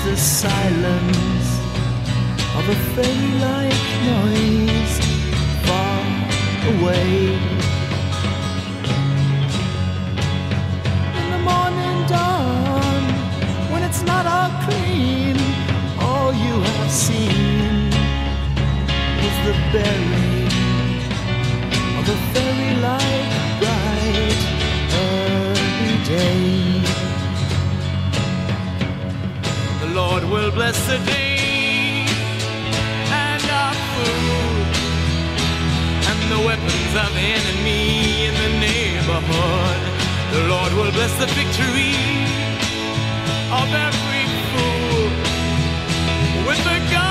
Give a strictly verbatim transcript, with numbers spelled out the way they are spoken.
the silence of a fairy-like noise far away. In the morning dawn, when it's not all clean, all you have seen is the burying of a fairy-like bright early day. The Lord will bless the day and our food and the weapons of the enemy in the neighborhood. The Lord will bless the victory of every fool with the gun.